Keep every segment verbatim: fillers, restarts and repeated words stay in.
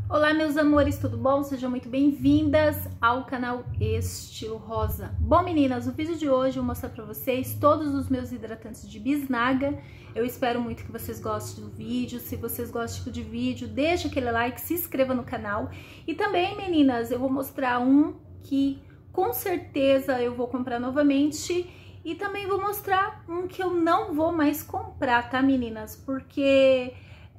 Olá, meus amores, tudo bom? Sejam muito bem-vindas ao canal Estilo Rosa. Bom, meninas, o vídeo de hoje eu vou mostrar pra vocês todos os meus hidratantes de bisnaga. Eu espero muito que vocês gostem do vídeo. Se vocês gostam de vídeo, deixa aquele like, se inscreva no canal. E também, meninas, eu vou mostrar um que com certeza eu vou comprar novamente. E também vou mostrar um que eu não vou mais comprar, tá, meninas? Porque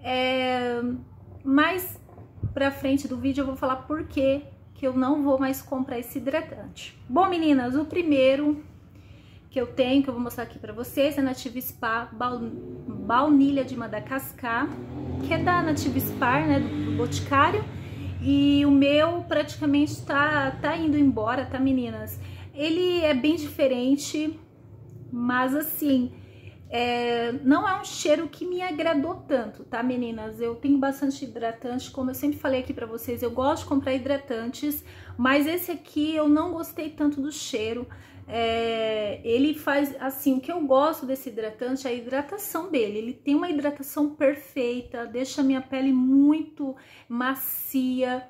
é mais pra frente do vídeo eu vou falar por que que eu não vou mais comprar esse hidratante. Bom, meninas, o primeiro que eu tenho, que eu vou mostrar aqui pra vocês, é Nativa Spa Baunilha de Madagascar, que é da Nativa Spa, né, do Boticário. E o meu praticamente tá, tá indo embora, tá, meninas? Ele é bem diferente, mas assim, é, não é um cheiro que me agradou tanto, tá, meninas? Eu tenho bastante hidratante, como eu sempre falei aqui pra vocês, eu gosto de comprar hidratantes, mas esse aqui eu não gostei tanto do cheiro. É, ele faz, assim, o que eu gosto desse hidratante é a hidratação dele. Ele tem uma hidratação perfeita, deixa a minha pele muito macia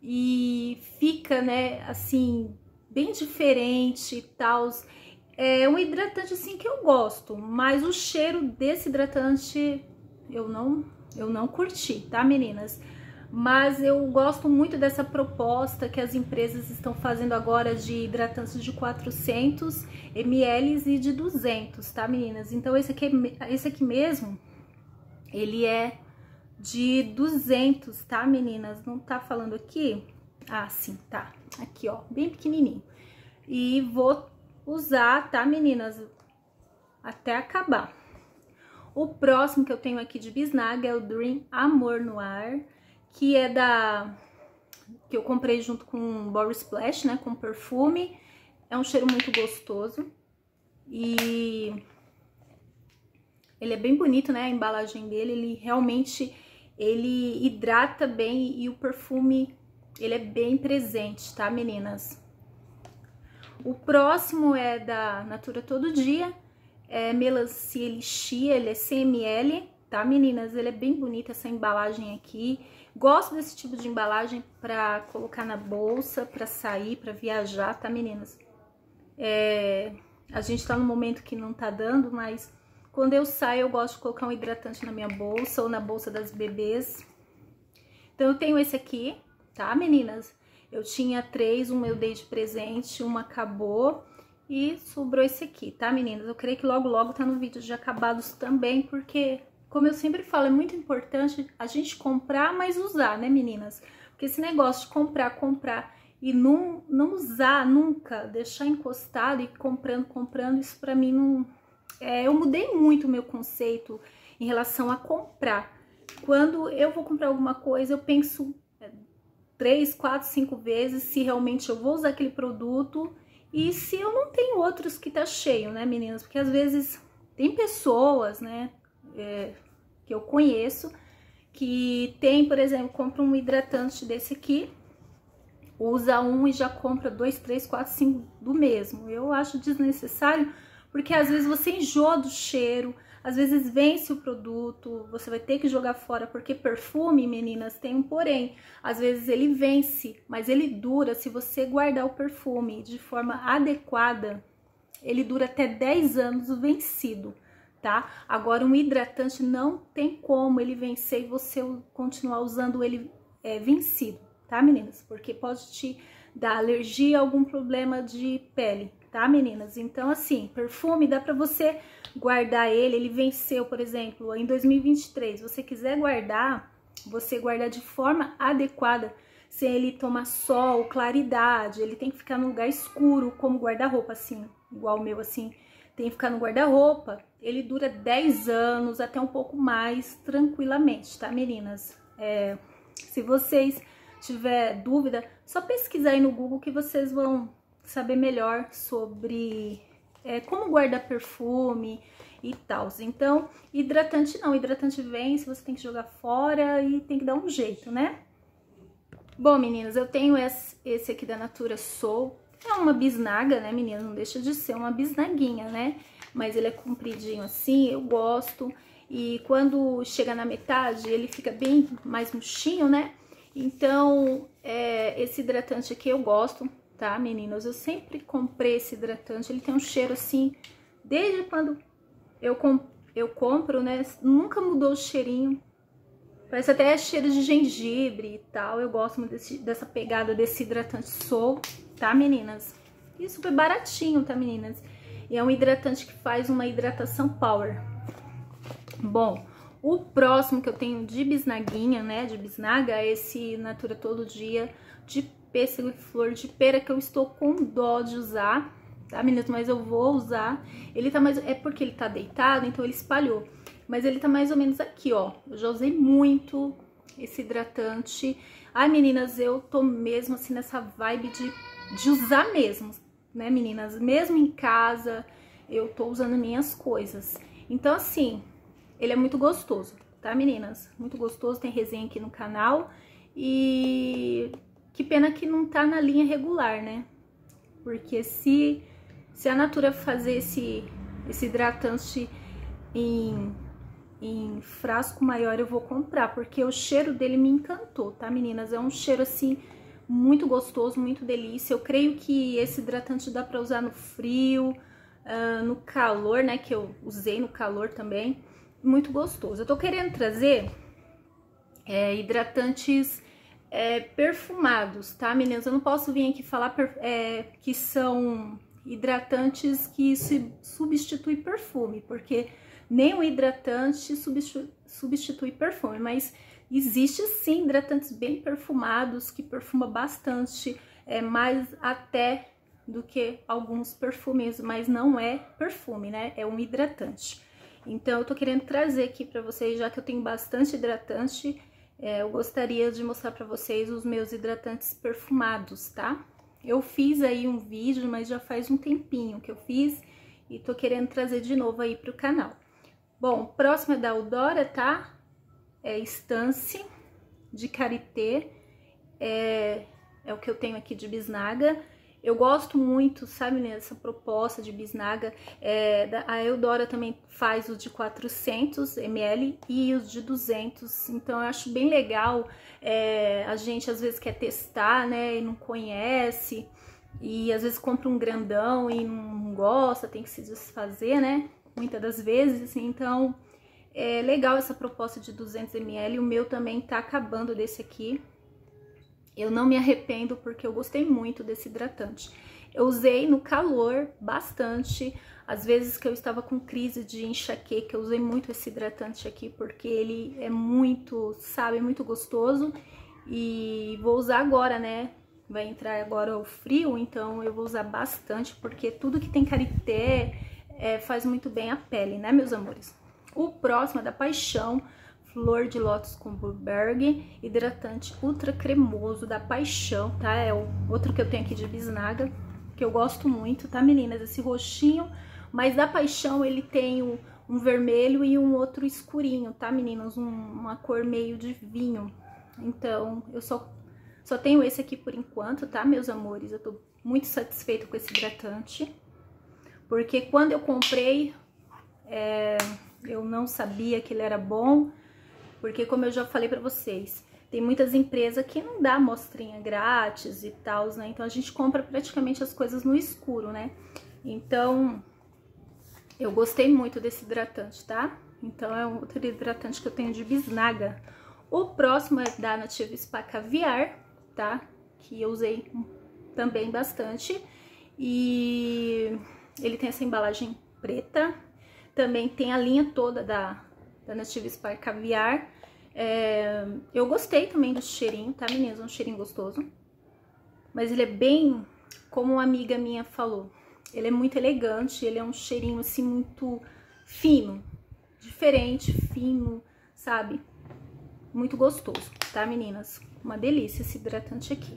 e fica, né, assim, bem diferente e tal. É um hidratante assim que eu gosto, mas o cheiro desse hidratante eu não, eu não curti, tá, meninas? Mas eu gosto muito dessa proposta que as empresas estão fazendo agora de hidratantes de quatrocentos mililitros e de duzentos, tá, meninas? Então esse aqui, esse aqui mesmo, ele é de duzentos, tá, meninas? Não tá falando aqui? Ah, sim, tá. Aqui, ó, bem pequenininho. E vou usar, tá, meninas, até acabar. O próximo que eu tenho aqui de bisnaga é o Dream Amor Noir, que é da... que eu comprei junto com Body Splash, né, com perfume. É um cheiro muito gostoso e ele é bem bonito, né, a embalagem dele. Ele realmente, ele hidrata bem e o perfume, ele é bem presente, tá, meninas? O próximo é da Natura Todo Dia, é Melancia Elixir, ele é cem mililitros, tá, meninas? Ele é bem bonito, essa embalagem aqui. Gosto desse tipo de embalagem pra colocar na bolsa, pra sair, pra viajar, tá, meninas? É, a gente tá num momento que não tá dando, mas quando eu saio eu gosto de colocar um hidratante na minha bolsa ou na bolsa das bebês. Então eu tenho esse aqui, tá, meninas? Eu tinha três, um eu dei de presente, uma acabou e sobrou esse aqui, tá, meninas? Eu creio que logo, logo tá no vídeo de acabados também, porque, como eu sempre falo, é muito importante a gente comprar, mas usar, né, meninas? Porque esse negócio de comprar, comprar e não, não usar nunca, deixar encostado e comprando, comprando, isso pra mim não... É, eu mudei muito o meu conceito em relação a comprar. Quando eu vou comprar alguma coisa, eu penso três, quatro, cinco vezes se realmente eu vou usar aquele produto e se eu não tenho outros que tá cheio, né, meninas? Porque às vezes tem pessoas, né, é, que eu conheço que tem, por exemplo, compra um hidratante desse aqui, usa um e já compra dois, três, quatro, cinco do mesmo. Eu acho desnecessário, porque às vezes você enjoa do cheiro, às vezes vence o produto, você vai ter que jogar fora, porque perfume, meninas, tem um porém. Às vezes ele vence, mas ele dura, se você guardar o perfume de forma adequada, ele dura até dez anos vencido, tá? Agora, um hidratante não tem como ele vencer e você continuar usando ele é, vencido, tá, meninas? Porque pode te dar alergia, algum problema de pele, tá, meninas? Então, assim, perfume dá pra você guardar ele, ele venceu, por exemplo, em dois mil e vinte e três, você quiser guardar, você guardar de forma adequada, sem ele tomar sol, claridade, ele tem que ficar num lugar escuro, como guarda-roupa, assim, igual o meu, assim, tem que ficar no guarda-roupa, ele dura dez anos, até um pouco mais, tranquilamente, tá, meninas? É, se vocês tiver dúvida, só pesquisar aí no Google que vocês vão saber melhor sobre é, como guardar perfume e tal. Então, hidratante não, hidratante vence, você tem que jogar fora e tem que dar um jeito, né? Bom, meninas, eu tenho esse, esse aqui da Natura Soul, é uma bisnaga, né, meninas? Não deixa de ser uma bisnaguinha, né? Mas ele é compridinho assim, eu gosto. E quando chega na metade, ele fica bem mais murchinho, né? Então, é, esse hidratante aqui eu gosto, tá, meninas? Eu sempre comprei esse hidratante, ele tem um cheiro assim, desde quando eu, comp eu compro, né? Nunca mudou o cheirinho. Parece até cheiro de gengibre e tal. Eu gosto muito desse, dessa pegada desse hidratante Soul, tá, meninas? E super baratinho, tá, meninas? E é um hidratante que faz uma hidratação power. Bom, o próximo que eu tenho de bisnaguinha, né, de bisnaga, é esse Natura Todo Dia de pêssego e flor de pera, que eu estou com dó de usar, tá, meninas? Mas eu vou usar. Ele tá mais... É porque ele tá deitado, então ele espalhou. Mas ele tá mais ou menos aqui, ó. Eu já usei muito esse hidratante. Ai, meninas, eu tô mesmo assim nessa vibe de, de usar mesmo, né, meninas? Mesmo em casa, eu tô usando minhas coisas. Então, assim, ele é muito gostoso, tá, meninas? Muito gostoso, tem resenha aqui no canal. E que pena que não tá na linha regular, né? Porque se, se a Natura fazer esse, esse hidratante em, em frasco maior, eu vou comprar, porque o cheiro dele me encantou, tá, meninas? É um cheiro, assim, muito gostoso, muito delícia. Eu creio que esse hidratante dá pra usar no frio, uh, no calor, né? Que eu usei no calor também. Muito gostoso. Eu tô querendo trazer é, hidratantes é, perfumados, tá, meninas? Eu não posso vir aqui falar é, que são hidratantes que se substituem perfume, porque nem o hidratante substitui, substitui perfume, mas existe sim hidratantes bem perfumados que perfuma bastante, é, mais até do que alguns perfumes, mas não é perfume, né? É um hidratante. Então, eu tô querendo trazer aqui pra vocês, já que eu tenho bastante hidratante, é, eu gostaria de mostrar pra vocês os meus hidratantes perfumados, tá? Eu fiz aí um vídeo, mas já faz um tempinho que eu fiz e tô querendo trazer de novo aí pro canal. Bom, o próximo é da Eudora, tá? É Stance, de Karité, é, é o que eu tenho aqui de bisnaga. Eu gosto muito, sabe, nessa proposta de bisnaga. É, a Eudora também faz os de quatrocentos mililitros e os de duzentos. Então, eu acho bem legal. É, a gente, às vezes, quer testar, né, e não conhece. E, às vezes, compra um grandão e não gosta, tem que se desfazer, né, muitas das vezes. Assim, então, é legal essa proposta de duzentos mililitros. O meu também tá acabando desse aqui. Eu não me arrependo porque eu gostei muito desse hidratante. Eu usei no calor bastante, às vezes que eu estava com crise de enxaqueca, eu usei muito esse hidratante aqui porque ele é muito, sabe, muito gostoso. E vou usar agora, né? Vai entrar agora o frio, então eu vou usar bastante porque tudo que tem karité é, faz muito bem a pele, né, meus amores? O próximo é da Paixão. Flor de Lótus com Burberry, hidratante ultra cremoso da Paixão, tá? É o outro que eu tenho aqui de bisnaga, que eu gosto muito, tá, meninas? Esse roxinho, mas da Paixão ele tem um, um vermelho e um outro escurinho, tá, meninas? Um, uma cor meio de vinho. Então, eu só, só tenho esse aqui por enquanto, tá, meus amores? Eu tô muito satisfeita com esse hidratante, porque quando eu comprei, é, eu não sabia que ele era bom. Porque, como eu já falei pra vocês, tem muitas empresas que não dá amostrinha grátis e tal, né? Então, a gente compra praticamente as coisas no escuro, né? Então, eu gostei muito desse hidratante, tá? Então, é um outro hidratante que eu tenho de bisnaga. O próximo é da Nativa Spa Caviar, tá? Que eu usei também bastante. E ele tem essa embalagem preta. Também tem a linha toda da... da Nativa Spa Caviar. É, eu gostei também do cheirinho, tá, meninas? É um cheirinho gostoso. Mas ele é bem, como uma amiga minha falou, ele é muito elegante, ele é um cheirinho assim muito fino, diferente, fino, sabe? Muito gostoso, tá, meninas? Uma delícia esse hidratante aqui.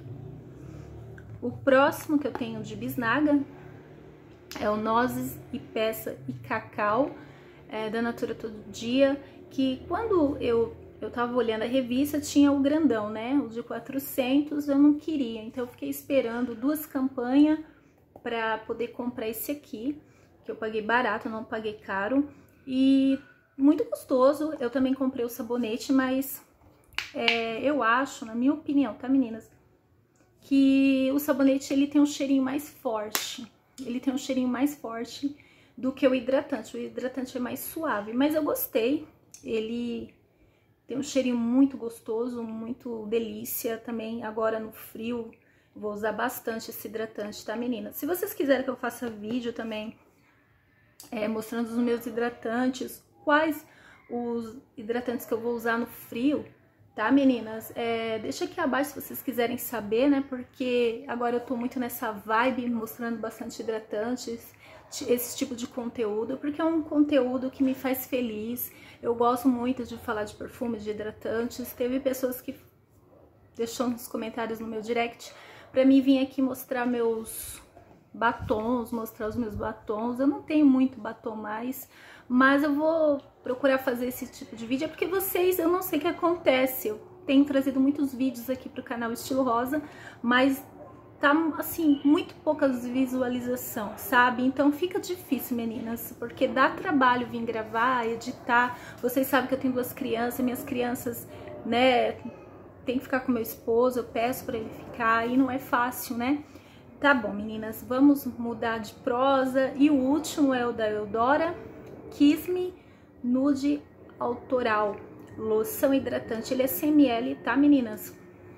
O próximo que eu tenho de bisnaga é o Nozes e Peça e Cacau, é, da Natura Todo Dia, que quando eu, eu tava olhando a revista, tinha o grandão, né? O de quatrocentos eu não queria, então eu fiquei esperando duas campanhas pra poder comprar esse aqui, que eu paguei barato, não paguei caro, e muito gostoso. Eu também comprei o sabonete, mas é, eu acho, na minha opinião, tá, meninas? Que o sabonete, ele tem um cheirinho mais forte. Ele tem um cheirinho mais forte do que o hidratante. O hidratante é mais suave, mas eu gostei. Ele tem um cheirinho muito gostoso, muito delícia também. Agora no frio, vou usar bastante esse hidratante, tá, meninas? Se vocês quiserem que eu faça vídeo também, é, mostrando os meus hidratantes, quais os hidratantes que eu vou usar no frio, tá, meninas? É, deixa aqui abaixo se vocês quiserem saber, né? Porque agora eu tô muito nessa vibe, mostrando bastante hidratantes, esse tipo de conteúdo, porque é um conteúdo que me faz feliz. Eu gosto muito de falar de perfumes, de hidratantes. Teve pessoas que deixou nos comentários no meu direct pra mim vir aqui mostrar meus batons, mostrar os meus batons. Eu não tenho muito batom mais, mas eu vou procurar fazer esse tipo de vídeo, é porque vocês, eu não sei o que acontece, eu tenho trazido muitos vídeos aqui pro canal Estilo Rosa, mas tá, assim, muito poucas visualizações, sabe? Então fica difícil, meninas, porque dá trabalho vir gravar, editar. Vocês sabem que eu tenho duas crianças, minhas crianças, né, tem que ficar com meu esposo, eu peço pra ele ficar, e não é fácil, né? Tá bom, meninas, vamos mudar de prosa. E o último é o da Eudora, Kiss Me Nude Autoral, loção hidratante. Ele é cem mililitros, tá, meninas?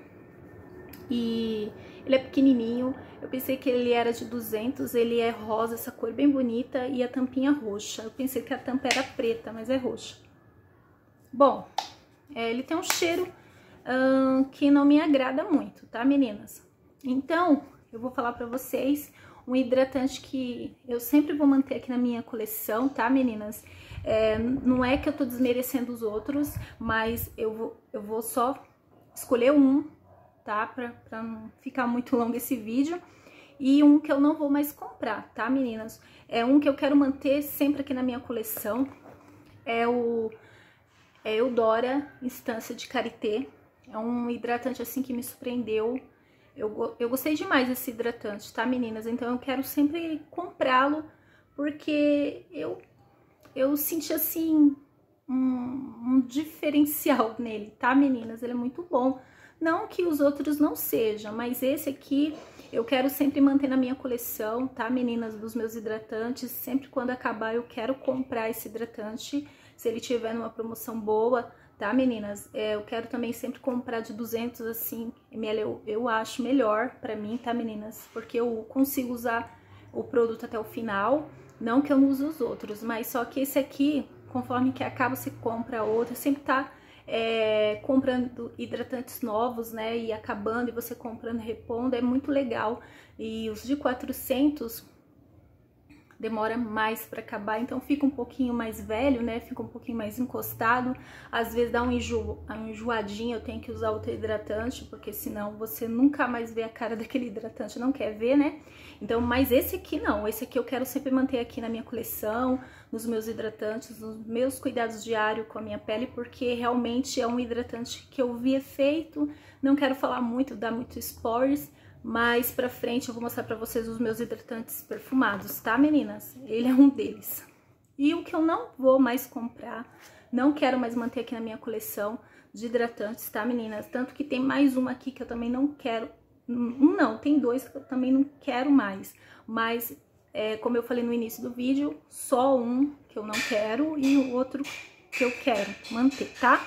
E ele é pequenininho. Eu pensei que ele era de duzentos, ele é rosa, essa cor bem bonita, e a tampinha roxa. Eu pensei que a tampa era preta, mas é roxa. Bom, é, ele tem um cheiro hum, que não me agrada muito, tá, meninas? Então, eu vou falar pra vocês um hidratante que eu sempre vou manter aqui na minha coleção, tá, meninas? É, não é que eu tô desmerecendo os outros, mas eu vou, eu vou só escolher um, tá? Pra, pra não ficar muito longo esse vídeo. E um que eu não vou mais comprar, tá, meninas? É um que eu quero manter sempre aqui na minha coleção. É o é Eudora Instância de Karité. É um hidratante, assim, que me surpreendeu. Eu, eu gostei demais desse hidratante, tá, meninas? Então eu quero sempre comprá-lo, porque eu, eu senti, assim, um, um diferencial nele, tá, meninas? Ele é muito bom. Não que os outros não sejam, mas esse aqui eu quero sempre manter na minha coleção, tá, meninas? Dos meus hidratantes. Sempre quando acabar eu quero comprar esse hidratante, se ele tiver numa promoção boa, tá, meninas? É, eu quero também sempre comprar de duzentos, assim, mililitros, eu, eu acho melhor pra mim, tá, meninas? Porque eu consigo usar o produto até o final, não que eu não use os outros, mas só que esse aqui, conforme que acaba, você compra outro, sempre tá é, comprando hidratantes novos, né, e acabando, e você comprando, repondo, é muito legal. E os de quatrocentos demora mais para acabar, então fica um pouquinho mais velho, né? Fica um pouquinho mais encostado. Às vezes dá um, enjo, um enjoadinho, eu tenho que usar outro hidratante, porque senão você nunca mais vê a cara daquele hidratante, não quer ver, né? Então, mas esse aqui não, esse aqui eu quero sempre manter aqui na minha coleção, nos meus hidratantes, nos meus cuidados diários com a minha pele, porque realmente é um hidratante que eu vi efeito. Não quero falar muito, dar muito spoilers, mais pra frente eu vou mostrar pra vocês os meus hidratantes perfumados, tá, meninas? Ele é um deles. E o que eu não vou mais comprar, não quero mais manter aqui na minha coleção de hidratantes, tá, meninas? Tanto que tem mais um aqui que eu também não quero. Um não, tem dois que eu também não quero mais. Mas, é, como eu falei no início do vídeo, só um que eu não quero e o outro que eu quero manter, tá?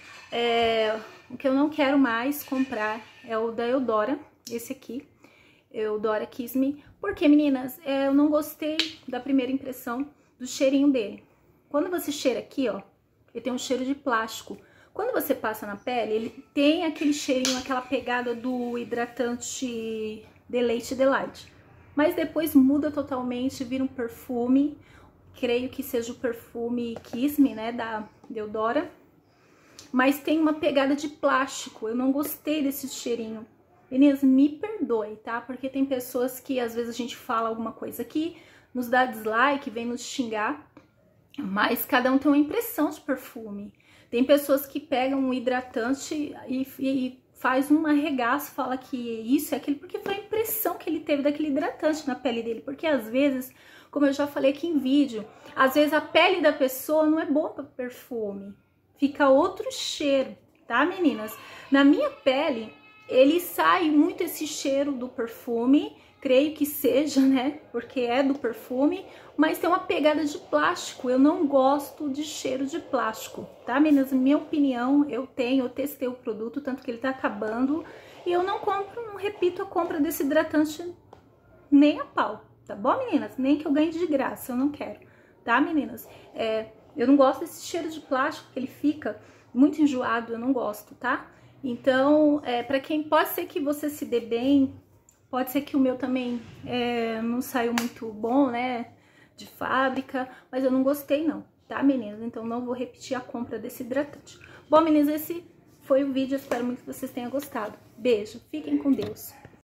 É, o que eu não quero mais comprar é o da Eudora. Esse aqui, Eudora Kiss Me. Porque, meninas, eu não gostei da primeira impressão do cheirinho dele. Quando você cheira aqui, ó, ele tem um cheiro de plástico. Quando você passa na pele, ele tem aquele cheirinho, aquela pegada do hidratante Deleite Delight. Mas depois muda totalmente, vira um perfume. Creio que seja o perfume Kiss Me, né, da Eudora. Mas tem uma pegada de plástico. Eu não gostei desse cheirinho. Meninas, me perdoe, tá? Porque tem pessoas que às vezes a gente fala alguma coisa aqui, nos dá dislike, vem nos xingar, mas cada um tem uma impressão de perfume. Tem pessoas que pegam um hidratante e, e faz um arregaço, fala que isso é aquilo, porque foi a impressão que ele teve daquele hidratante na pele dele. Porque às vezes, como eu já falei aqui em vídeo, às vezes a pele da pessoa não é boa para perfume, fica outro cheiro. tá, meninas? Na minha pele, ele sai muito esse cheiro do perfume, creio que seja, né? Porque é do perfume, mas tem uma pegada de plástico. Eu não gosto de cheiro de plástico, tá, meninas? Na minha opinião, eu tenho, eu testei o produto, tanto que ele tá acabando, e eu não compro, não repito a compra desse hidratante nem a pau, tá bom, meninas? Nem que eu ganhe de graça, eu não quero, tá, meninas? É, eu não gosto desse cheiro de plástico, que ele fica muito enjoado, eu não gosto, tá? Então, é, pra quem pode ser que você se dê bem, pode ser que o meu também é, não saiu muito bom, né, de fábrica, mas eu não gostei não, tá, meninas? Então não vou repetir a compra desse hidratante. Bom, meninas, esse foi o vídeo, eu espero muito que vocês tenham gostado. Beijo, fiquem com Deus.